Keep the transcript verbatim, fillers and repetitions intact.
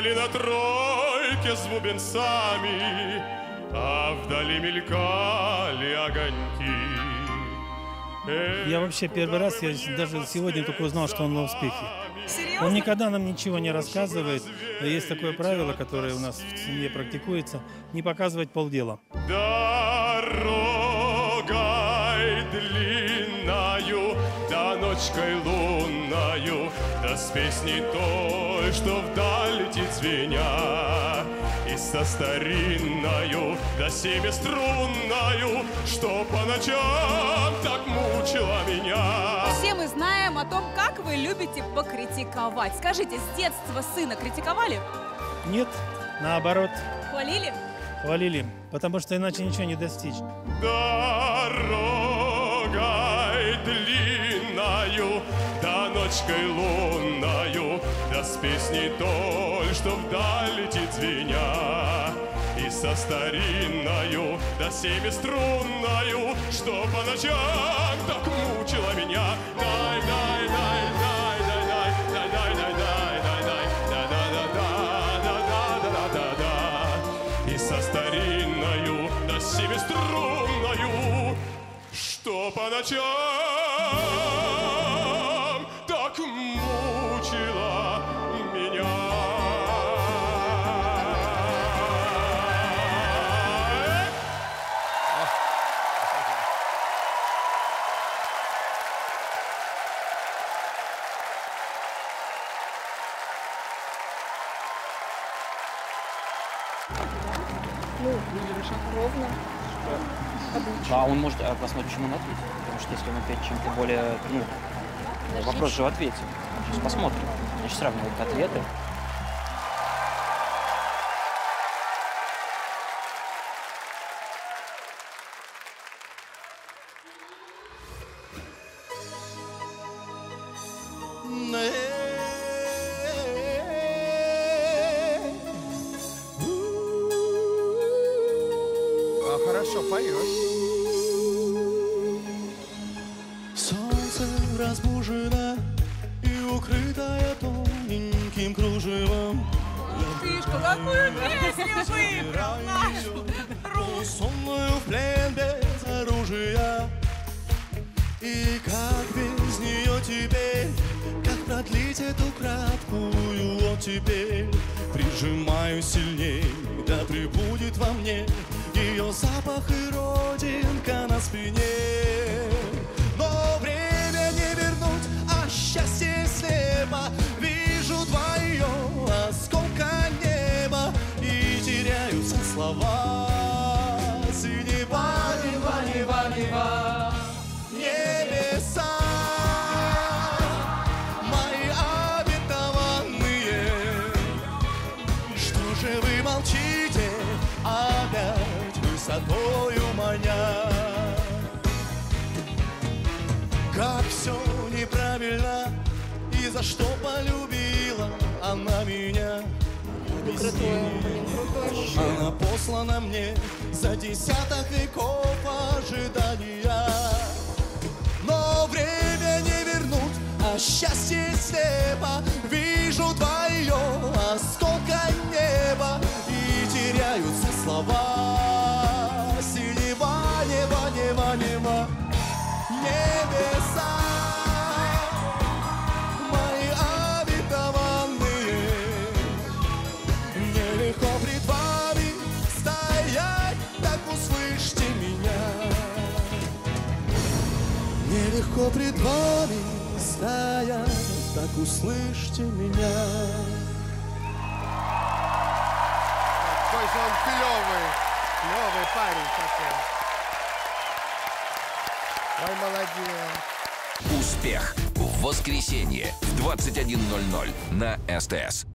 ехали на тройке с бубенцами, а вдали мелькали огоньки. Я вообще первый раз, я даже сегодня только узнал, что он на успехе. Серьезно? Он никогда нам ничего не рассказывает. Есть такое правило, которое у нас в семье практикуется, не показывать полдела. Дорогой длинною, да ночкой лунною, да с песней той, что вдаль летит звеня, и со старинною, да семиструнною, что по ночам так мучила меня. Все мы знаем о том, как вы любите покритиковать. Скажите, с детства сына критиковали? Нет, наоборот, Хвалили? хвалили, потому что иначе ничего не достичь. Дорогой длинною, да ночкой лунною, да с песней той, что вдаль летит звеня, и со старинною, да семиструнною, что по ночам так мучила меня. Дай, дай, дай, дай, дай, дай, дай, дай, дай, дай, дай, да-да-да-да-да-да-да-да-да. И со старинною, да семиструнною, что по ночам так мучила меня. Ну, ровно. А он может а, посмотреть, почему он ответит. Потому что если он опять чем-то более, ну, вопрос же в ответе. Сейчас посмотрим. Значит, сравнивать ответы. Хорошо поешь. Солнце разбужено и укрытое тоненьким кружевом. Ты что, какую песню выбрал нашу? Сонную в плен без оружия. И как без нее теперь, как продлить эту краткую оттепель? Прижимаю сильней, да пребудет во мне ее запах и родинка на спине. Но время не вернуть, а счастье слепо. Вижу твое осколка неба, и теряются слова. Синева, неба, неба, неба, небеса мои обетованные. Что же вы молчите опять? Высотою маня. Как все неправильно, и за что полюбила она меня. Она послана мне за десяток веков ожидания. Но время не вернуть, а счастье слепо. Вижу твое осколка неба, и теряются слова. Синева, небо, небо, небо, небеса мои обетованные. Нелегко пред вами стоять, так услышьте меня. Нелегко пред вами стоять, так услышьте меня. Какой же он клевый. Клевый парень такой. Ой, молодец. Успех. В воскресенье в двадцать один ноль ноль на СТС.